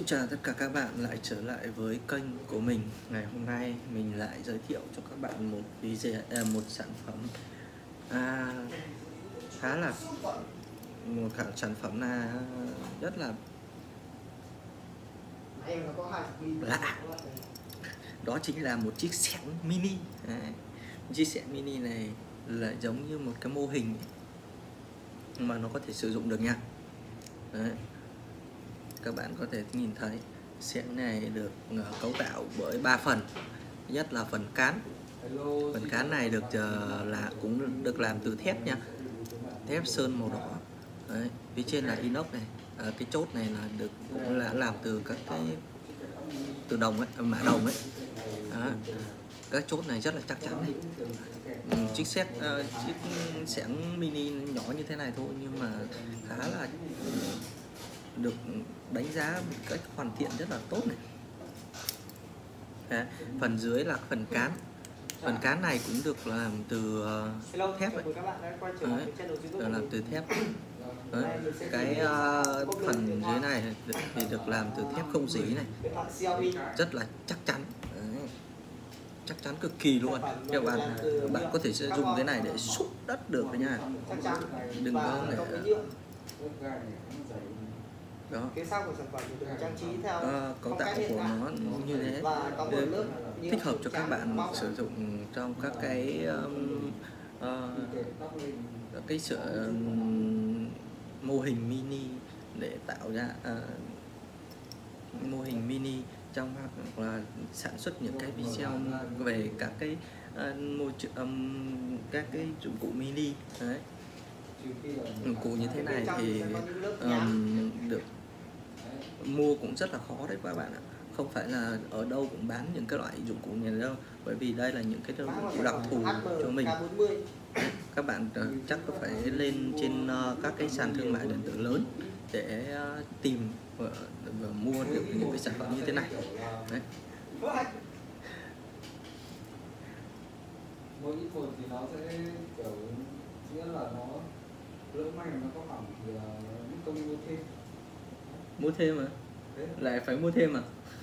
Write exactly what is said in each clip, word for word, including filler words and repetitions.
chào tất cả các bạn lại trở lại với kênh của mình. Ngày hôm nay mình lại giới thiệu cho các bạn một video à, một sản phẩm à, khá là một sản phẩm là rất là lạ. Đó chính là một chiếc xẻng mini. à, Chiếc xẻng mini này là giống như một cái mô hình mà nó có thể sử dụng được nha. Đấy. Các bạn có thể nhìn thấy xẻng này được cấu tạo bởi ba phần. Thứ nhất là phần cán. Phần cán này được uh, là cũng được làm từ thép nha, thép sơn màu đỏ. Đấy. Phía trên là inox này. À, cái chốt này là được là làm từ các cái từ đồng ấy, mạ đồng ấy. Đó. Các chốt này rất là chắc chắn này. Ừ, chiếc xét uh, chiếc xẻng mini nhỏ như thế này thôi nhưng mà khá là được đánh giá một cách hoàn thiện rất là tốt này. Đấy, phần dưới là phần cán. Phần cán này cũng được làm từ uh, thép ấy. Đấy, được làm từ thép. Đấy, cái uh, phần dưới này thì được làm từ thép không dỉ này, rất là chắc chắn. Đấy, chắc chắn cực kỳ luôn. Các bạn bạn có thể sẽ dùng cái này để xúc đất được đấy nha. Đừng có để đó. Cái sau của sản phẩm thì được trang trí theo à, cấu tạo của nó như thế để thích hợp cho các bạn sử dụng trong các cái um, uh, cái sự um, mô hình mini để tạo ra uh, mô hình mini trong hoặc là sản xuất những cái video về các cái uh, môi trường um, các cái dụng cụ mini. Đấy. Dụng cụ như thế này thì um, được mua cũng rất là khó đấy các bạn ạ. Không phải là ở đâu cũng bán những cái loại dụng cụ này đâu, bởi vì đây là những cái dụng cụ đặc thù cho mình. Các bạn chắc có phải lên trên các cái sàn thương mại điện tử lớn để tìm và, và mua được những cái sản phẩm như thế này. Đấy. Mỗi ít một thì nó sẽ kiểu nghĩa là nó lỡ may nó có hỏng thì mất công mua thêm. Mua thêm mà lại phải mua thêm mà.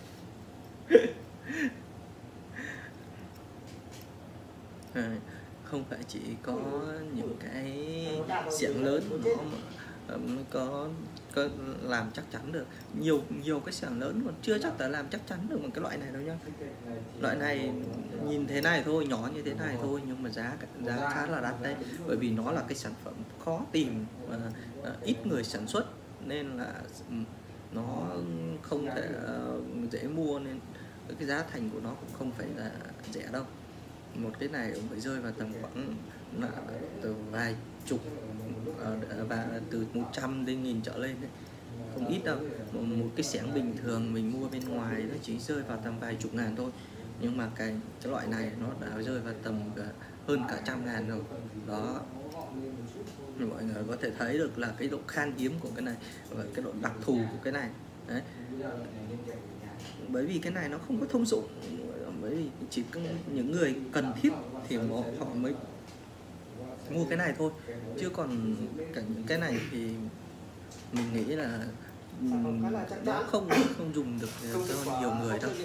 À, không phải chỉ có những cái xẻng lớn nó mới có có làm chắc chắn được. Nhiều nhiều cái xẻng lớn còn chưa chắc đã làm chắc chắn được một cái loại này đâu nhá. Loại này nhìn thế này thôi, nhỏ như thế này thôi nhưng mà giá giá khá là đắt đấy, bởi vì nó là cái sản phẩm khó tìm và ít người sản xuất nên là nó không thể uh, dễ mua, nên cái giá thành của nó cũng không phải là rẻ đâu. Một cái này cũng phải rơi vào tầm khoảng là từ vài chục uh, và từ một trăm đến nghìn trở lên đấy, không ít đâu. Một, một cái xẻng bình thường mình mua bên ngoài nó chỉ rơi vào tầm vài chục ngàn thôi, nhưng mà cái, cái loại này nó đã rơi vào tầm hơn cả trăm ngàn rồi đó. Mọi người có thể thấy được là cái độ khan hiếm của cái này và cái độ đặc thù của cái này. Đấy. Bởi vì cái này nó không có thông dụng, bởi vì chỉ có những người cần thiết thì họ mới mua cái này thôi, chứ còn cả những cái này thì mình nghĩ là nó không không dùng được cho nhiều người đâu.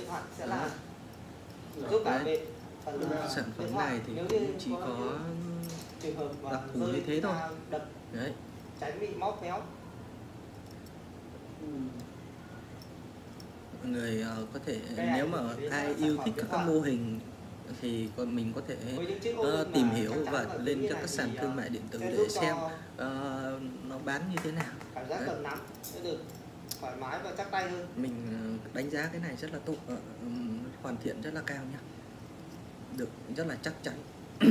Đấy. Sản phẩm này thì cũng chỉ có đặc thù như thế thôi. Đấy. Tránh bị móc méo. Mọi người uh, có thể nếu mà ai yêu thích các cái mô hình thì còn mình có thể uh, tìm hiểu và lên các các sàn thương mại điện tử để xem uh, nó bán như thế nào. Cảm giác cầm nắm sẽ được thoải mái và chắc tay hơn. Mình uh, đánh giá cái này rất là tốt, uh, um, hoàn thiện rất là cao nhá, được rất là chắc chắn.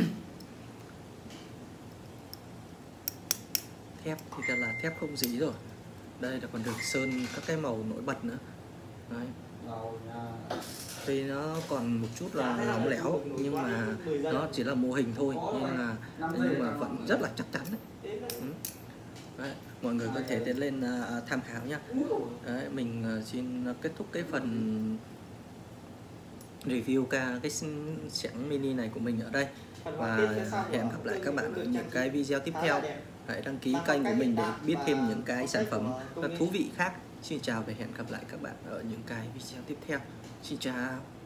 Thép thì là thép không dỉ rồi, đây là còn được sơn các cái màu nổi bật nữa. Đấy. Tuy nó còn một chút là lỏng lẻo nhưng mà nó chỉ là mô hình thôi, nhưng mà nhưng mà vẫn rất là chắc chắn đấy. Đấy. Mọi người có thể tiến lên uh, tham khảo nhé. Đấy, mình uh, xin kết thúc cái phần review ca cái xẻng mini này của mình ở đây, và hẹn gặp lại các bạn ở những cái video tiếp theo. Hãy đăng ký kênh của mình để biết thêm những cái sản phẩm thú vị khác. Xin chào và hẹn gặp lại các bạn ở những cái video tiếp theo. Xin chào.